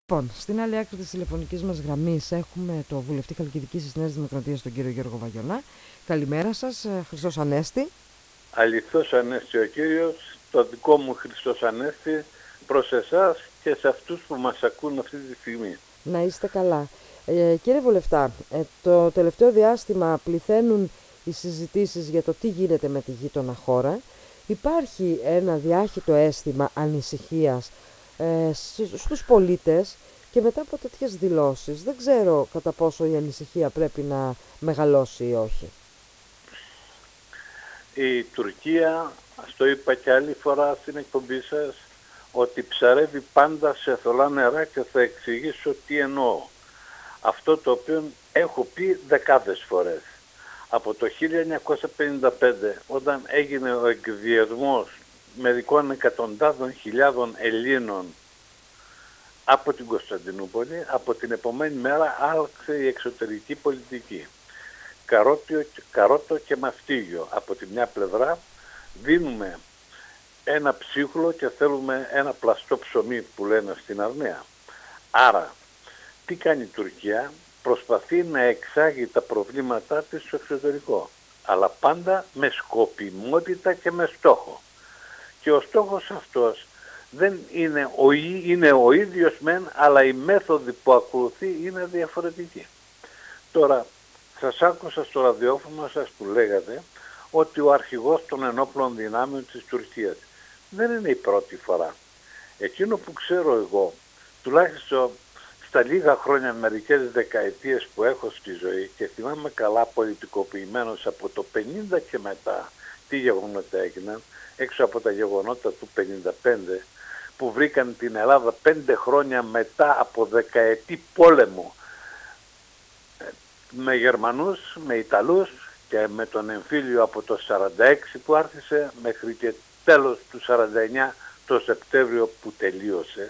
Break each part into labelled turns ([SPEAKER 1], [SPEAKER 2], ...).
[SPEAKER 1] Λοιπόν, στην άλλη άκρη της τηλεφωνικής μας γραμμής έχουμε το βουλευτή Χαλκιδικής της Νέας Δημοκρατίας, τον κύριο Γιώργο Βαγιονά. Καλημέρα σας, Χριστός Ανέστη.
[SPEAKER 2] Αληθώς Ανέστη ο κύριος, το δικό μου Χριστός Ανέστη προς εσάς και σε αυτούς που μας ακούν αυτή τη στιγμή.
[SPEAKER 1] Να είστε καλά. Κύριε Βουλευτά, το τελευταίο διάστημα πληθαίνουν οι συζητήσεις για το τι γίνεται με τη γείτονα χώρα. Υπάρχει ένα διάχυτο αίσθημα ανησυχίας στους πολίτες και μετά από τέτοιες δηλώσεις δεν ξέρω κατά πόσο η ανησυχία πρέπει να μεγαλώσει ή όχι.
[SPEAKER 2] Η Τουρκία, το είπα και άλλη φορά στην εκπομπή σας, ότι ψαρεύει πάντα σε θολά νερά και θα εξηγήσω τι εννοώ. Αυτό το οποίο έχω πει δεκάδες φορές. Από το 1955, όταν έγινε ο εκδιασμός μερικών εκατοντάδων χιλιάδων Ελλήνων από την Κωνσταντινούπολη, από την επομένη μέρα άλλαξε η εξωτερική πολιτική. Καρότο και μαστίγιο. Από τη μια πλευρά δίνουμε ένα ψίχουλο και θέλουμε ένα πλαστό ψωμί που λένε στην Αρμαία. Άρα, τι κάνει η Τουρκία? Προσπαθεί να εξάγει τα προβλήματά της στο εξωτερικό, αλλά πάντα με σκοπιμότητα και με στόχο. Και ο στόχος αυτός δεν είναι ο ίδιος μεν, αλλά η μέθοδοι που ακολουθεί είναι διαφορετική. Τώρα, σας άκουσα στο ραδιόφωνο σας που λέγατε ότι ο αρχηγός των ενόπλων δυνάμεων της Τουρκίας δεν είναι η πρώτη φορά. Εκείνο που ξέρω εγώ, τουλάχιστον στα λίγα χρόνια, μερικές δεκαετίες που έχω στη ζωή και θυμάμαι καλά πολιτικοποιημένος από το 50 και μετά τι γεγονότα έγιναν, έξω από τα γεγονότα του 55 που βρήκαν την Ελλάδα 5 χρόνια μετά από δεκαετή πόλεμο με Γερμανούς, με Ιταλούς και με τον εμφύλιο από το 46 που άρχισε μέχρι και τέλος του 49 το Σεπτέμβριο που τελείωσε.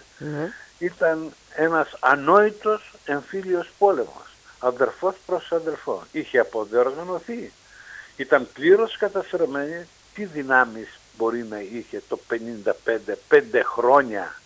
[SPEAKER 2] Ήταν ένας ανόητος εμφύλιος πόλεμος, αδερφός προς αδερφό. Είχε αποδιοργανωθεί, ήταν πλήρως καταστραμμένη. Τι δυνάμεις μπορεί να είχε το 55, 5 χρόνια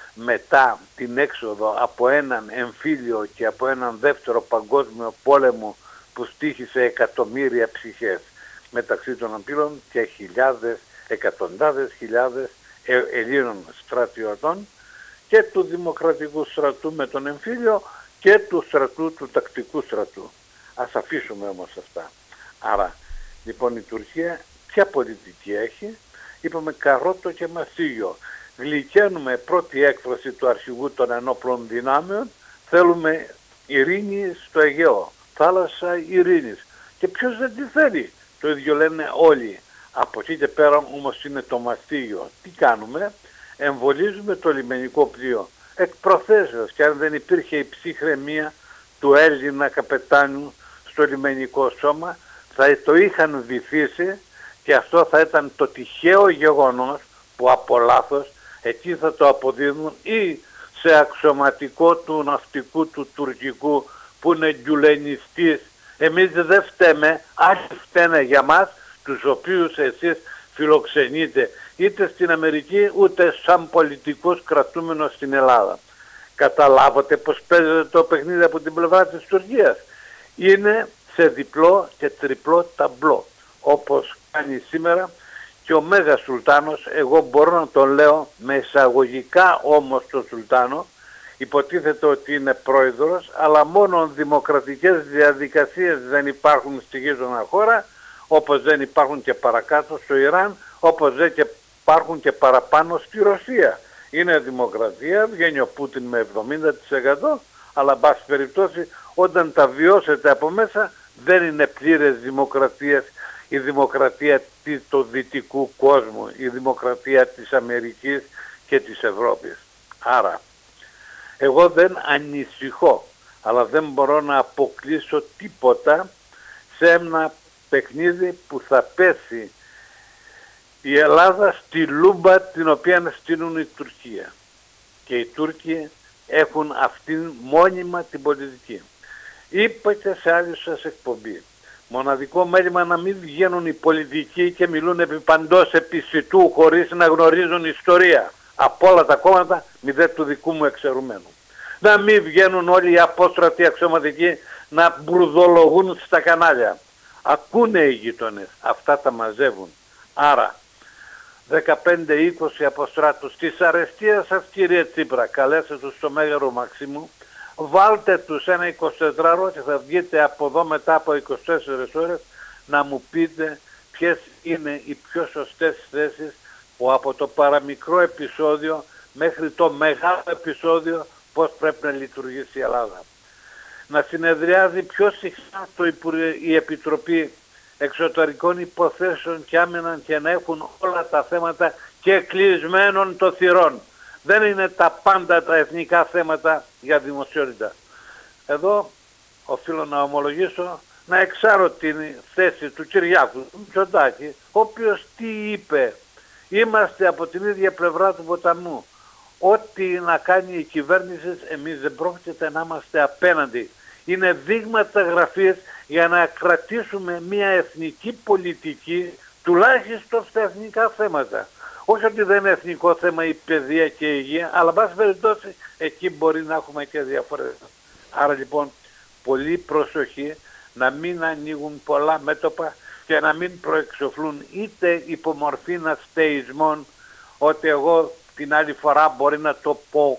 [SPEAKER 2] μετά την έξοδο από έναν εμφύλιο και από έναν δεύτερο παγκόσμιο πόλεμο που στοίχησε εκατομμύρια ψυχές, μεταξύ των οποίων και χιλιάδες, εκατοντάδες χιλιάδες Ελλήνων στρατιωτών και του δημοκρατικού στρατού με τον εμφύλιο και του στρατού, του τακτικού στρατού. Ας αφήσουμε όμως αυτά. Άρα, λοιπόν, η Τουρκία ποια πολιτική έχει? Είπαμε καρότο και μαστίγιο. Γλυκαίνουμε, πρώτη έκφραση του αρχηγού των ενόπλων δυνάμεων, θέλουμε ειρήνη στο Αιγαίο, θάλασσα ειρήνης. Και ποιος δεν τη θέλει? Το ίδιο λένε όλοι. Από εκεί και πέρα όμως είναι το μαστίγιο. Τι κάνουμε? Εμβολίζουμε το λιμενικό πλοίο. Εκ προθέσεως, και αν δεν υπήρχε η ψυχραιμία του Έλληνα καπετάνιου στο λιμενικό σώμα, θα το είχαν βυθίσει και αυτό θα ήταν το τυχαίο γεγονός που από λάθος εκεί θα το αποδίδουν ή σε αξιωματικό του ναυτικού του τουρκικού που είναι γκουλενιστής. Εμείς δεν φταίμε, άλλοι φταίνε για μας, τους οποίους εσείς φιλοξενείτε είτε στην Αμερική ούτε σαν πολιτικός κρατούμενος στην Ελλάδα. Καταλάβατε πως παίζεται το παιχνίδι από την πλευρά της Τουρκίας? Είναι σε διπλό και τριπλό ταμπλό, όπως κάνει σήμερα και ο Μέγας Σουλτάνος. Εγώ μπορώ να τον λέω με εισαγωγικά όμως το Σουλτάνο, υποτίθεται ότι είναι πρόεδρος, αλλά μόνο δημοκρατικές διαδικασίες δεν υπάρχουν στη γείτονα χώρα, όπως δεν υπάρχουν και παρακάτω στο Ιράν, όπως δεν υπάρχουν και παραπάνω στη Ρωσία. Είναι δημοκρατία, βγαίνει ο Πούτιν με 70%, αλλά εν πάση περιπτώσει όταν τα βιώσετε από μέσα δεν είναι πλήρες δημοκρατίας η δημοκρατία του δυτικού κόσμου, η δημοκρατία της Αμερικής και της Ευρώπης. Άρα, εγώ δεν ανησυχώ, αλλά δεν μπορώ να αποκλείσω τίποτα σε ένα παιχνίδι που θα πέσει η Ελλάδα στη λούμπα την οποία στείλουν η Τουρκία. Και οι Τούρκοι έχουν αυτήν μόνιμα την πολιτική. Είπα και σε άλλη σας εκπομπή, μοναδικό μέλημα να μην βγαίνουν οι πολιτικοί και μιλούν επί παντός επισιτού χωρίς να γνωρίζουν ιστορία. Από όλα τα κόμματα, μηδέν του δικού μου εξαιρουμένου. Να μην βγαίνουν όλοι οι απόστρατοι αξιωματικοί να μπουρδολογούν στα κανάλια. Ακούνε οι γείτονες, αυτά τα μαζεύουν. Άρα 15-20 αποστράτους της αρεστίας σας, κύριε Τσίπρα, καλέστε τους στο Μέγαρο Μαξίμου, βάλτε τους ένα 24ωρο και θα βγείτε από εδώ μετά από 24 ώρες να μου πείτε ποιες είναι οι πιο σωστές θέσεις που από το παραμικρό επεισόδιο μέχρι το μεγάλο επεισόδιο πώς πρέπει να λειτουργήσει η Ελλάδα. Να συνεδριάζει πιο συχνά η Επιτροπή Εξωτερικών Υποθέσεων και Άμυνας και να έχουν όλα τα θέματα και κλεισμένων των θυρών. Δεν είναι τα πάντα τα εθνικά θέματα για δημοσιότητα. Εδώ οφείλω να ομολογήσω να εξάρω την θέση του Κυριάκου του Μητσοτάκη, ο οποίος τι είπε: είμαστε από την ίδια πλευρά του ποταμού. Ό,τι να κάνει η κυβέρνηση, εμείς δεν πρόκειται να είμαστε απέναντι. Είναι δείγματα γραφής για να κρατήσουμε μια εθνική πολιτική, τουλάχιστον στα εθνικά θέματα. Όχι ότι δεν είναι εθνικό θέμα η παιδεία και η υγεία, αλλά εν πάση περιπτώσει εκεί μπορεί να έχουμε και διαφορές. Άρα λοιπόν πολύ προσοχή να μην ανοίγουν πολλά μέτωπα και να μην προεξοφλούν είτε υπομορφή αστεϊσμών, ότι εγώ την άλλη φορά μπορεί να το πω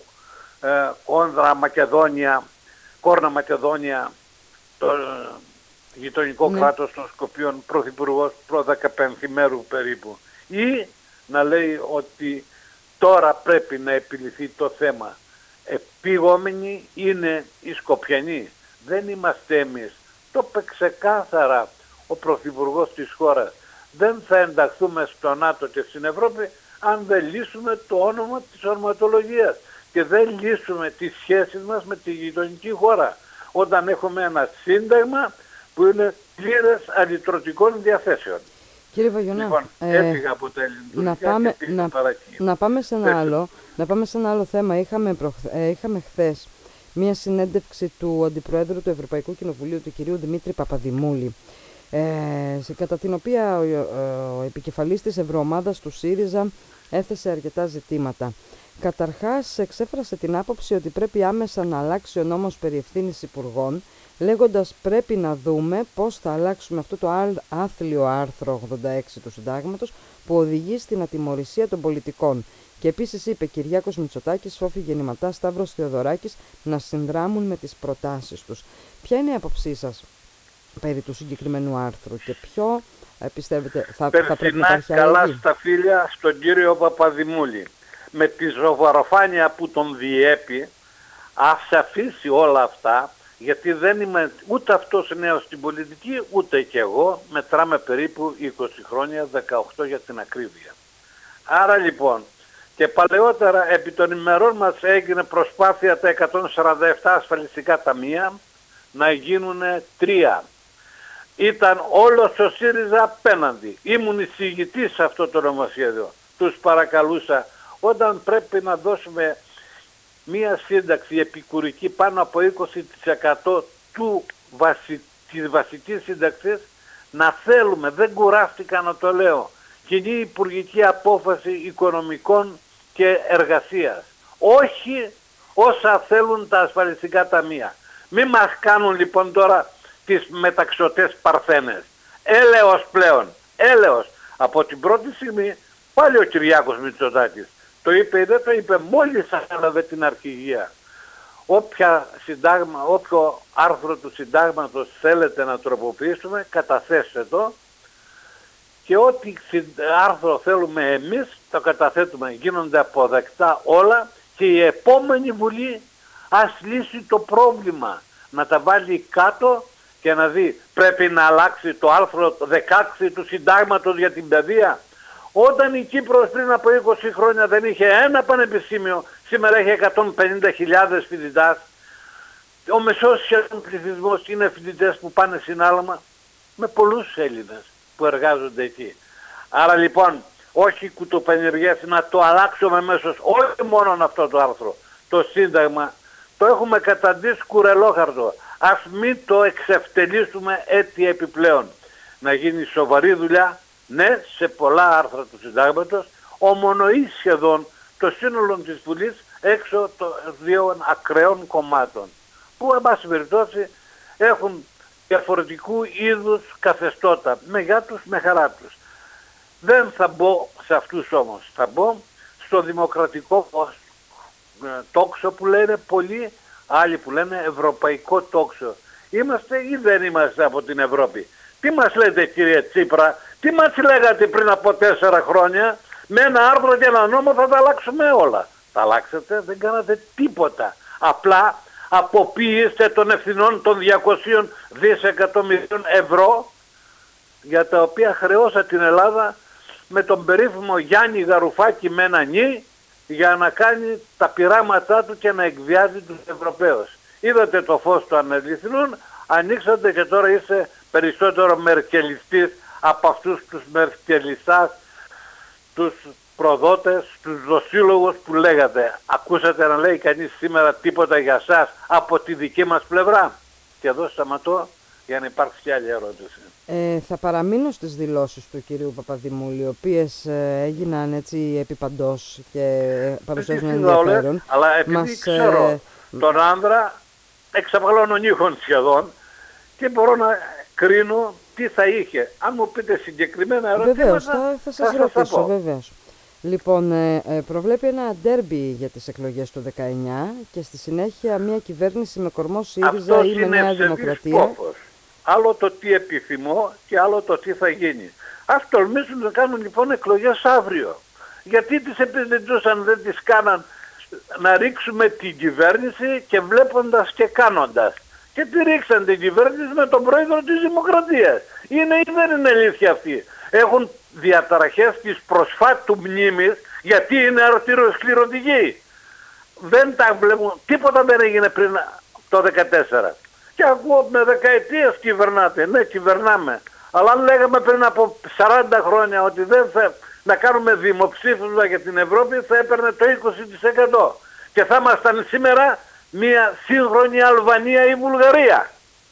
[SPEAKER 2] Κόρνα Μακεδόνια, το γειτονικό κράτος των Σκοπίων, πρωθυπουργός προ 15 μέρου περίπου, ή να λέει ότι τώρα πρέπει να επιληθεί το θέμα. Επίγομενοι είναι οι Σκοπιανοί, δεν είμαστε εμείς. Το είπε ξεκάθαρα ο πρωθυπουργός της χώρας. Δεν θα ενταχθούμε στο ΝΑΤΟ και στην Ευρώπη αν δεν λύσουμε το όνομα της ορματολογίας και δεν λύσουμε τις σχέσεις μας με τη γειτονική χώρα, όταν έχουμε ένα σύνταγμα που είναι πλήρες αλυτρωτικών διαθέσεων.
[SPEAKER 1] Κύριε Βαγιονά,
[SPEAKER 2] λοιπόν, έφυγα από τα ελληνικά και πήγα παρακεί.
[SPEAKER 1] Να πάμε σε ένα άλλο θέμα. Είχαμε χθες μία συνέντευξη του Αντιπροέδρου του Ευρωπαϊκού Κοινοβουλίου, του κυρίου Δημήτρη Παπαδημούλη, κατά την οποία ο επικεφαλής της Ευρωομάδας του ΣΥΡΙΖΑ έθεσε αρκετά ζητήματα. Καταρχάς, εξέφρασε την άποψη ότι πρέπει άμεσα να αλλάξει ο νόμος περί ευθύνης υπουργών, λέγοντας πρέπει να δούμε πώς θα αλλάξουμε αυτό το άθλιο άρθρο 86 του Συντάγματος που οδηγεί στην ατιμωρησία των πολιτικών. Και επίσης είπε Κυριάκος Μητσοτάκης, Φόφη Γεννηματά, Σταύρος Θεοδωράκης να συνδράμουν με τις προτάσεις τους. Ποια είναι η άποψή σας περί του συγκεκριμένου άρθρου και ποιο πιστεύετε θα πρέπει να υπάρχει αλλαγή?
[SPEAKER 2] Καλά στα φίλια στον κύριο Παπαδημούλη. Με τη ζωβαροφάνεια που τον διέπει, ας αφήσει όλα αυτά, γιατί δεν είμαι ούτε αυτός νέος στην πολιτική, ούτε και εγώ, μετράμε περίπου 20 χρόνια, 18 για την ακρίβεια. Άρα λοιπόν, και παλαιότερα επί των ημερών μας έγινε προσπάθεια τα 147 ασφαλιστικά ταμεία να γίνουν 3. Ήταν όλος ο ΣΥΡΙΖΑ απέναντι. Ήμουν εισηγητής σε αυτό το νομοσχέδιο. Τους παρακαλούσα, όταν πρέπει να δώσουμε μία σύνταξη επικουρική πάνω από 20% της βασικής σύνταξης, να θέλουμε, δεν κουράστηκα να το λέω, κοινή υπουργική απόφαση οικονομικών και εργασίας. Όχι όσα θέλουν τα ασφαλιστικά ταμεία. Μην μας κάνουν λοιπόν τώρα τις μεταξωτές παρθένες. Έλεος πλέον, έλεος. Από την πρώτη στιγμή πάλι ο Κυριάκος Μητσοτάκης το είπε ή δεν το είπε, μόλις ανέλαβε την αρχηγία. Όποιο άρθρο του συντάγματος θέλετε να τροποποιήσουμε, καταθέστε το, και ό,τι άρθρο θέλουμε εμείς το καταθέτουμε. Γίνονται αποδεκτά όλα και η επόμενη Βουλή ας λύσει το πρόβλημα. Να τα βάλει κάτω και να δει, πρέπει να αλλάξει το άρθρο 16 του συντάγματος για την παιδεία. Όταν η Κύπρος πριν από 20 χρόνια δεν είχε ένα πανεπιστήμιο, σήμερα έχει 150.000 φοιτητάς. Ο μεσός σχεδόν πληθυσμός είναι φοιτητές που πάνε συνάλλαγμα με πολλούς Έλληνες που εργάζονται εκεί. Άρα λοιπόν, όχι κουτοπενεργές, να το αλλάξουμε αμέσως, όχι μόνο αυτό το άρθρο. Το Σύνταγμα το έχουμε καταντήσει κουρελόχαρτο. Ας μην το εξευτελίσουμε έτσι επιπλέον. Να γίνει σοβαρή δουλειά. Ναι, σε πολλά άρθρα του Συντάγματος, ομονοεί σχεδόν το σύνολο της Βουλής έξω των δύο ακραίων κομμάτων, που εν πάση περιπτώσει έχουν διαφορετικού είδους καθεστώτα, με γεια τους, με χαρά τους. Δεν θα μπω σε αυτούς όμως, θα μπω στο δημοκρατικό τόξο που λένε πολλοί, άλλοι που λένε ευρωπαϊκό τόξο. Είμαστε ή δεν είμαστε από την Ευρώπη? Τι μας λέτε κύριε Τσίπρα, τι μας λέγατε πριν από 4 χρόνια, με ένα άρθρο και ένα νόμο θα τα αλλάξουμε όλα? Τα αλλάξατε, δεν κάνατε τίποτα. Απλά αποποίηστε των ευθυνών των 200 δισεκατομμυρίων ευρώ για τα οποία χρεώσα την Ελλάδα με τον περίφημο Γιάννη Γαρουφάκη με ένα νι για να κάνει τα πειράματά του και να εκβιάζει τους Ευρωπαίους. Είδατε το φως του αναλυθινών, ανοίξατε και τώρα είστε περισσότερο μερκελιστής από αυτούς τους μερκελιστάς, τους προδότες, τους δοσύλλογους που λέγατε. Ακούσατε να λέει κανείς σήμερα τίποτα για σας από τη δική μας πλευρά? Και εδώ σταματώ για να υπάρξει και άλλη ερώτηση.
[SPEAKER 1] Θα παραμείνω στις δηλώσεις του κυρίου Παπαδημούλη, οι οποίες έγιναν έτσι επιπαντός και παρουσιάζουν ενδιαφέρον.
[SPEAKER 2] Αλλά επειδή ξέρω τον άνδρα, εξαπαλώνω νύχων σχεδόν και μπορώ να κρίνω τι θα είχε. Αν μου πείτε συγκεκριμένα ερωτήματα,
[SPEAKER 1] βεβαίως, θα σας ρωτήσω, βεβαίως. Λοιπόν, προβλέπει ένα ντέρμπι για τις εκλογές του 19 και στη συνέχεια μια κυβέρνηση με κορμό ΣΥΡΙΖΑ ή με Νέα Δημοκρατία.
[SPEAKER 2] Πόφος. Άλλο το τι επιθυμώ και άλλο το τι θα γίνει. Ας τολμήσουν να κάνουν λοιπόν εκλογές αύριο. Γιατί τις επιζητούσαν, δεν τις κάναν να ρίξουμε την κυβέρνηση και βλέποντας και κάνοντας? Και τη ρίξαν την κυβέρνηση με τον πρόεδρο της Δημοκρατίας. Είναι ή δεν είναι αλήθεια αυτή? Έχουν διαταραχές της προσφάτου μνήμης γιατί είναι αρτηροσκληρωτικοί. Δεν τα βλέπουν, τίποτα δεν έγινε πριν το 2014. Και ακούω με δεκαετίες κυβερνάτε. Ναι, κυβερνάμε. Αλλά αν λέγαμε πριν από 40 χρόνια ότι δεν θα να κάνουμε δημοψήφισμα για την Ευρώπη, θα έπαιρνε το 20%. Και θα ήμασταν σήμερα μια σύγχρονη Αλβανία ή Βουλγαρία.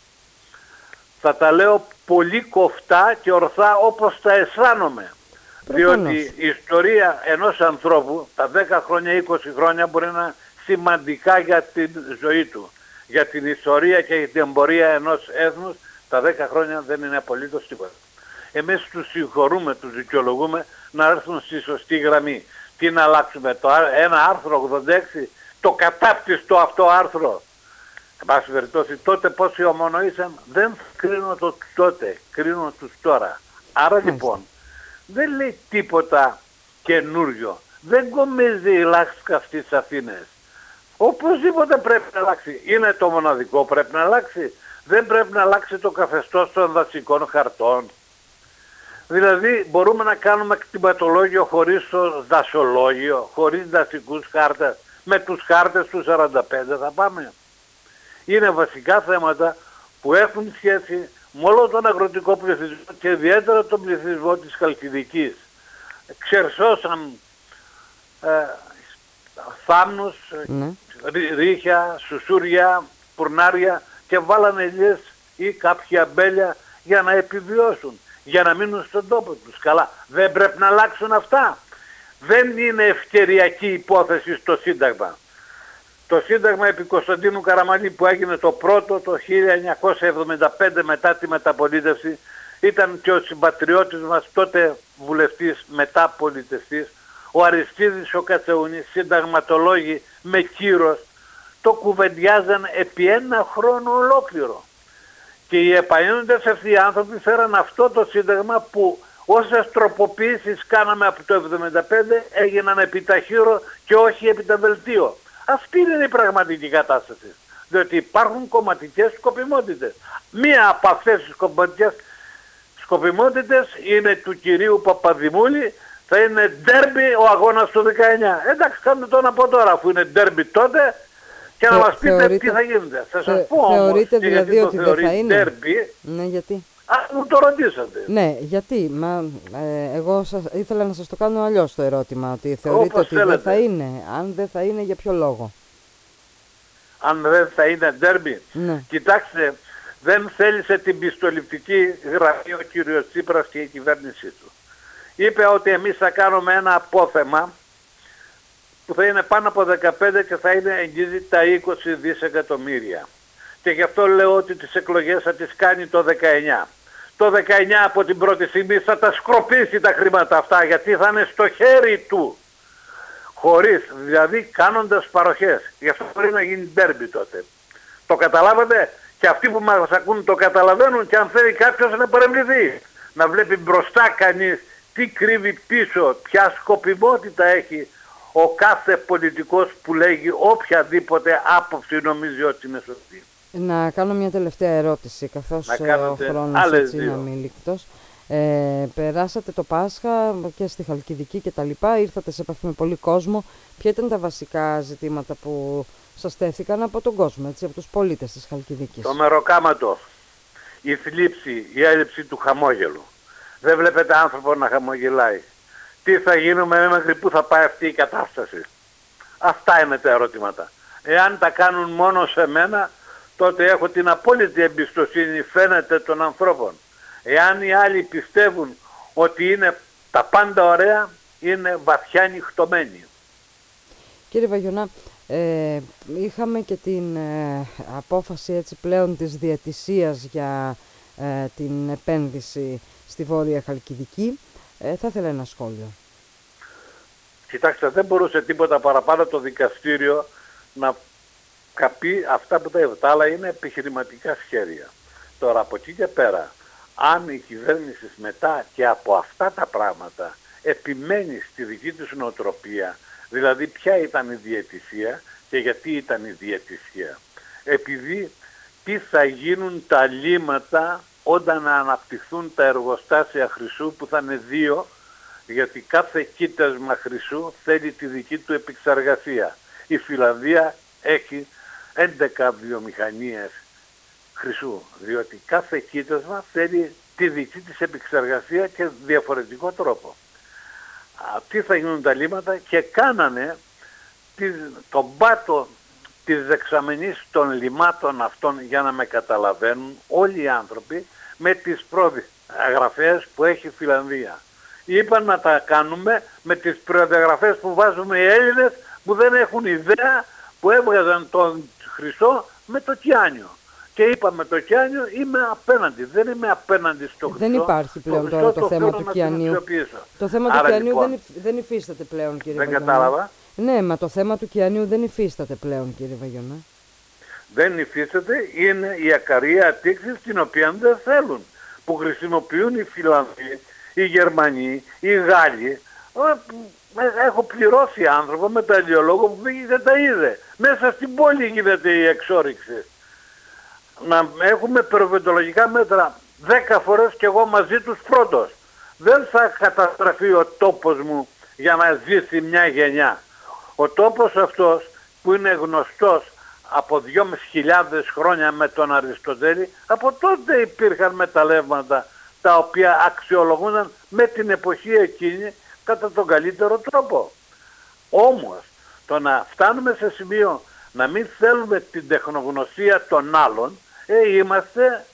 [SPEAKER 2] Θα τα λέω πολύ κοφτά και ορθά όπως τα αισθάνομαι. Διότι η ιστορία ενός ανθρώπου τα 10 χρόνια, 20 χρόνια μπορεί να είναι σημαντικά για την ζωή του. Για την ιστορία και για την πορεία ενός έθνους τα 10 χρόνια δεν είναι απολύτως τίποτα. Εμείς τους συγχωρούμε, τους δικαιολογούμε να έρθουν στη σωστή γραμμή. Τι να αλλάξουμε, ένα άρθρο 86, το κατάπτυστο αυτό άρθρο. Εν πάση περιπτώσει, τότε πόσοι ομονοήσαν, δεν κρίνω το τότε, κρίνω τους τώρα. Άρα λοιπόν, δεν λέει τίποτα καινούριο. Δεν κομίζει η λάσκα στις Αθήνες. Οπωσδήποτε πρέπει να αλλάξει. Είναι το μοναδικό πρέπει να αλλάξει. Δεν πρέπει να αλλάξει το καθεστώς των δασικών χαρτών. Δηλαδή μπορούμε να κάνουμε κτηματολόγιο χωρίς το δασολόγιο, χωρίς δασικούς χάρτες. Με τους χάρτες του 45 θα πάμε. Είναι βασικά θέματα που έχουν σχέση με όλο τον αγροτικό πληθυσμό και ιδιαίτερα τον πληθυσμό της Χαλκιδικής. Ξερσώσαν θάμνους, ρίχια, σουσούρια, πουρνάρια και βάλανε ελιές ή κάποια αμπέλια για να επιβιώσουν, για να μείνουν στον τόπο τους. Καλά, δεν πρέπει να αλλάξουν αυτά. Δεν είναι ευκαιριακή υπόθεση στο Σύνταγμα. Το Σύνταγμα επί Κωνσταντίνου Καραμανλή που έγινε το πρώτο το 1975 μετά τη μεταπολίτευση, ήταν και ο συμπατριώτης μας τότε βουλευτής μετά πολιτευτής, ο Αριστίδης ο Κατσαουνής, συνταγματολόγοι με κύρος, το κουβεντιάζαν επί 1 χρόνο ολόκληρο. Και οι επαΐοντες αυτοί οι άνθρωποι φέραν αυτό το Σύνταγμα που όσες τροποποιήσεις κάναμε από το 1975 έγιναν επί ταχύρω και όχι επί τα βελτίο. Αυτή είναι η πραγματική κατάσταση. Διότι υπάρχουν κομματικές σκοπιμότητες. Μία από αυτές τις κομματικές σκοπιμότητες είναι του κυρίου Παπαδημούλη. Θα είναι ντέρμπι ο αγώνας του 19. Εντάξει, κάντε το να πω τώρα, αφού είναι ντέρμπι τότε, και να μας πείτε τι θα γίνεται. Θα σας πω όμως,
[SPEAKER 1] θεωρείτε δηλαδή ότι δεν θα είναι
[SPEAKER 2] ντέρμπι.
[SPEAKER 1] Ναι, γιατί?
[SPEAKER 2] Μου το ρωτήσατε.
[SPEAKER 1] Ναι, γιατί? Εγώ ήθελα να σας το κάνω αλλιώς το ερώτημα, ότι θεωρείτε ότι δεν θα είναι. Αν δεν θα είναι, για ποιο λόγο?
[SPEAKER 2] Αν δεν θα είναι ντέρμπι.
[SPEAKER 1] Ναι.
[SPEAKER 2] Κοιτάξτε, δεν θέλησε την πιστοληπτική γραμμή ο κύριος Τσίπρας και η κυβέρνησή του. Είπε ότι εμείς θα κάνουμε ένα απόθεμα που θα είναι πάνω από 15 και θα είναι εγγύζει τα 20 δισεκατομμύρια. Και γι' αυτό λέω ότι τις εκλογές θα τις κάνει το 19. Το 19 από την πρώτη στιγμή θα τα σκροπίσει τα χρήματα αυτά, γιατί θα είναι στο χέρι του. Χωρίς, δηλαδή κάνοντας παροχές. Γι' αυτό μπορεί να γίνει ντέρμπι τότε. Το καταλάβατε? Και αυτοί που μας ακούν το καταλαβαίνουν, και αν θέλει κάποιος να παρεμβληθεί. Να βλέπει μπροστά κανείς τι κρύβει πίσω, ποια σκοπιμότητα έχει ο κάθε πολιτικός που λέγει οποιαδήποτε άποψη νομίζει ότι είναι σωστή.
[SPEAKER 1] Να κάνω μια τελευταία ερώτηση, καθώς ο χρόνος έτσι είναι αμήλικτος. Περάσατε το Πάσχα και στη Χαλκιδική και τα λοιπά, ήρθατε σε επαφή με πολύ κόσμο. Ποια ήταν τα βασικά ζητήματα που σας τέθηκαν από τον κόσμο, έτσι, από τους πολίτες της Χαλκιδικής?
[SPEAKER 2] Το μεροκάματο, η θλίψη, η έλλειψη του χαμόγελου. Δεν βλέπετε άνθρωπο να χαμογελάει. Τι θα γίνουμε, μέχρι πού θα πάει αυτή η κατάσταση? Αυτά είναι τα ερωτήματα. Εάν τα κάνουν μόνο σε μένα, τότε έχω την απόλυτη εμπιστοσύνη, φαίνεται, των ανθρώπων. Εάν οι άλλοι πιστεύουν ότι είναι τα πάντα ωραία, είναι βαθιά νυχτωμένοι.
[SPEAKER 1] Κύριε Βαγιονά, είχαμε και την απόφαση έτσι πλέον της διαιτησίας για την επένδυση στη Βόρεια Χαλκιδική. Θα ήθελα ένα σχόλιο.
[SPEAKER 2] Κοιτάξτε, δεν μπορούσε τίποτα παραπάνω το δικαστήριο να καπεί αυτά που τα είπε. Τα άλλα είναι επιχειρηματικά σχέδια. Τώρα από εκεί και πέρα, αν η κυβέρνηση μετά και από αυτά τα πράγματα επιμένει στη δική της νοοτροπία, δηλαδή ποια ήταν η διαιτησία και γιατί ήταν η διαιτησία? Επειδή τι θα γίνουν τα λύματα όταν αναπτυχθούν τα εργοστάσια χρυσού, που θα είναι 2, γιατί κάθε κοίτασμα χρυσού θέλει τη δική του επεξεργασία. Η Φιλανδία έχει 11 βιομηχανίες χρυσού, διότι κάθε κοίτασμα θέλει τη δική της επεξεργασία και διαφορετικό τρόπο. Τι θα γίνουν τα λύματα, και κάνανε τον πάτο της δεξαμενής των λιμάτων αυτών, για να με καταλαβαίνουν όλοι οι άνθρωποι, με τις προδιαγραφές που έχει η Φιλανδία. Είπαν να τα κάνουμε με τις προδιαγραφές που βάζουμε οι Έλληνες, που δεν έχουν ιδέα, που έβγαζαν τον χρυσό με το κιάνιο. Και είπαμε το κιάνιο, είμαι απέναντι. Δεν είμαι απέναντι στο χρυσό.
[SPEAKER 1] Δεν υπάρχει πλέον τώρα το θέμα του κιανίου. Το θέμα του κιανίου λοιπόν δεν υφίσταται πλέον, κύριε Βαγιονά.
[SPEAKER 2] Δεν κατάλαβα.
[SPEAKER 1] Ναι, μα το θέμα του κιανίου δεν υφίσταται πλέον, κύριε Βαγιονά.
[SPEAKER 2] Δεν υφίσταται, είναι η ακαρία τήξη την οποία δεν θέλουν. Που χρησιμοποιούν οι Φιλανδοί, οι Γερμανοί, οι Γάλλοι. Έχω πληρώσει άνθρωπο με τα αλλιολόγο που πήγε και τα είδε. Μέσα στην πόλη γίνεται η εξόριξη. Να έχουμε περιβαλλοντολογικά μέτρα 10 φορές και εγώ μαζί τους πρώτος. Δεν θα καταστραφεί ο τόπος μου για να ζήσει μια γενιά. Ο τόπος αυτός που είναι γνωστός από 2.500 χρόνια με τον Αριστοτέλη, από τότε υπήρχαν μεταλλεύματα τα οποία αξιολογούνταν με την εποχή εκείνη κατά τον καλύτερο τρόπο. Όμως το να φτάνουμε σε σημείο να μην θέλουμε την τεχνογνωσία των άλλων, είμαστε